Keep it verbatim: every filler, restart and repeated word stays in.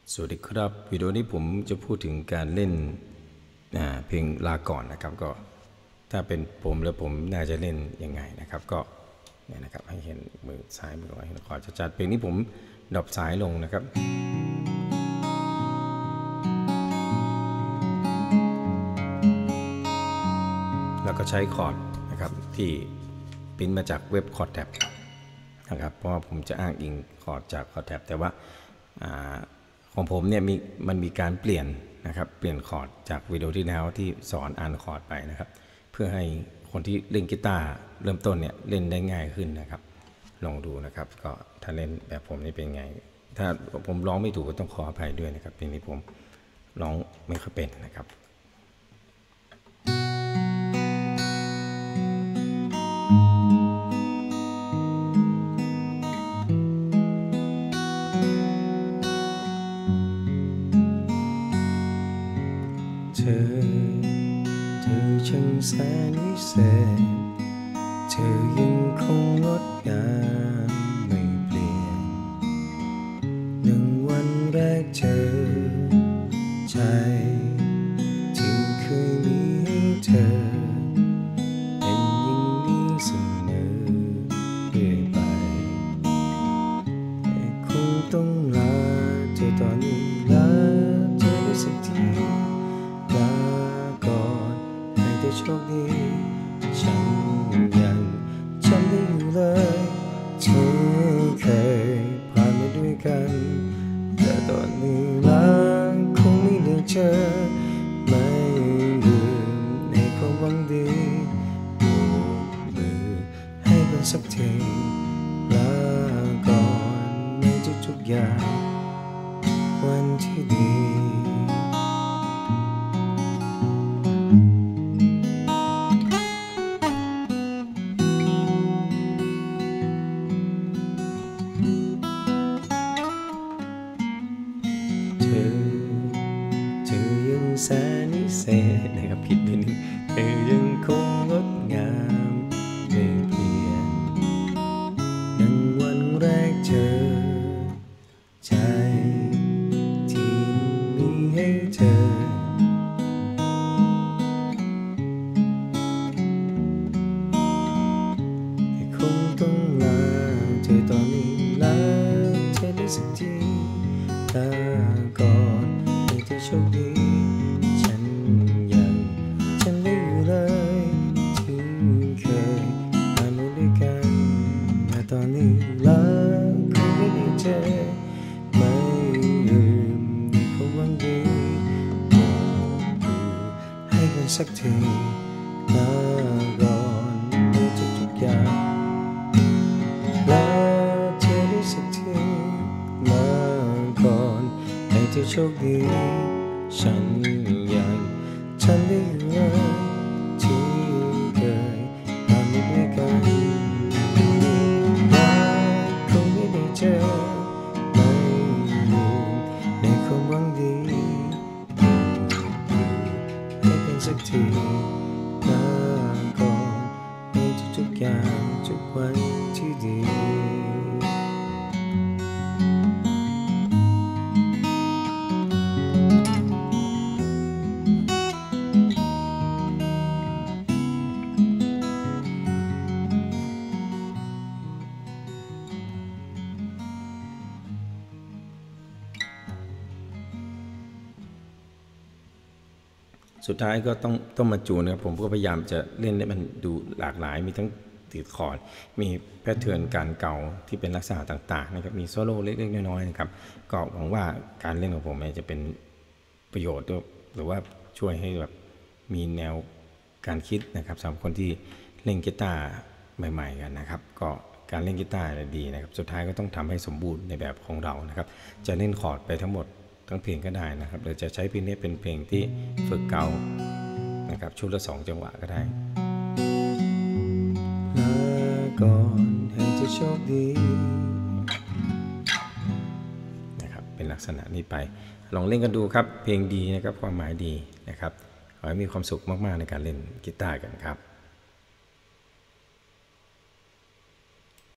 สวัสดีครับวิดีโอนี้ผมจะพูดถึงการเล่นเพลงลาก่อนนะครับก็ถ้าเป็นผมแล้วผมน่าจะเล่นยังไงนะครับก็เนี่ยนะครับให้เห็นมือซ้ายมือขวาเห็นคอร์ดชัดๆเพลงนี้ผมดรอปสายลงนะครับแล้วก็ใช้คอร์ดนะครับที่พิมพ์มาจากเว็บคอร์ดแท็บนะครับเพราะว่าผมจะอ้างอิงคอร์ดจากคอร์ดแท็บแต่ว่าของผมเนี่ยมีมันมีการเปลี่ยนนะครับเปลี่ยนคอร์ดจากวิดีโอที่แล้วที่สอนอ่านคอร์ดไปนะครับเพื่อให้คนที่เล่นกีตาร์เริ่มต้นเนี่ยเล่นได้ง่ายขึ้นนะครับลองดูนะครับก็ถ้าเล่นแบบผมนี่เป็นไงถ้าผมร้องไม่ถูกก็ต้องขออภัยด้วยนะครับเพลงนี้ผมร้องไม่ค่อยเป็นนะครับเธอเธอช่างแสนวิเศษเธอยังคงงดงามไม่เปลี่ยนหนึ่งวันแรกเจอใจที่เคยมีให้เธอเป็นอย่างนี้เสมอเรื่อยไปแต่คงต้องลาเธอตอนนี้ลาเธอได้สักทีลาก่อนให้เธอโชคดีฉันยังจำได้อยู่เลยเธอเคยผ่านมาด้วยกันแต่ตอนนี้ลาคงไม่เหลือเธอไม่ลืมในความหวังดีโบกมือให้กันสักทีลาก่อนในทุกๆอย่างวันที่ดีเธอเธอยังแสนวิเศษนะครับผิดไปหนึ่งเธอยังคงงดงามไม่เปลี่ยนดังวันแรกเจอใจที่มีให้เธอแต่คงต้องลาเธอตอนนี้ลาเธอได้สักทีลาก่อนให้เธอโชคดีฉันยังจำได้อยู่เลยที่เคยผ่านมาด้วยกันแต่ตอนนี้ลาคงไม่ได้เจอไม่ลืมในความหวังดีบอกมือให้กันสักทีลาก่อนในทุกๆอย่างลาเธอได้สักทีลาก่อนให้เธอโชคดีฉันยังจำได้อยู่เลยที่เคยผ่านมาด้วยกันลาคงไม่ได้เจอไม่ลืมในความหวังดีให้กันสักทีลาก่อนในทุกๆอย่างทุกวันที่ดีสุดท้ายก็ต้องต้องมาจูนนะครับผมก็พยายามจะเล่นให้มันดูหลากหลายมีทั้งติดคอร์ดมีแพทเทิร์นการเก่าที่เป็นลักษณะต่างๆนะครับมีโซโล่เล็กๆน้อยๆนะครับก็หวังว่าการเล่นของผมจะเป็นประโยชน์หรือว่าช่วยให้แบบมีแนวการคิดนะครับสำหรับคนที่เล่นกีตาร์ใหม่ๆกันนะครับก็การเล่นกีตาร์ดีนะครับสุดท้ายก็ต้องทำให้สมบูรณ์ในแบบของเรานะครับจะเล่นคอร์ดไปทั้งหมดทั้งเพลงก็ได้นะครับหรือจะใช้เพลงนี้เป็นเพลงที่ฝึกเก่านะครับชุดละสองจังหวะก็ได้ลาก่อนให้เธอโชคดีนะครับเป็นลักษณะนี้ไปลองเล่นกันดูครับเพลงดีนะครับความหมายดีนะครับขอให้มีความสุขมากๆในการเล่นกีตาร์กันครับ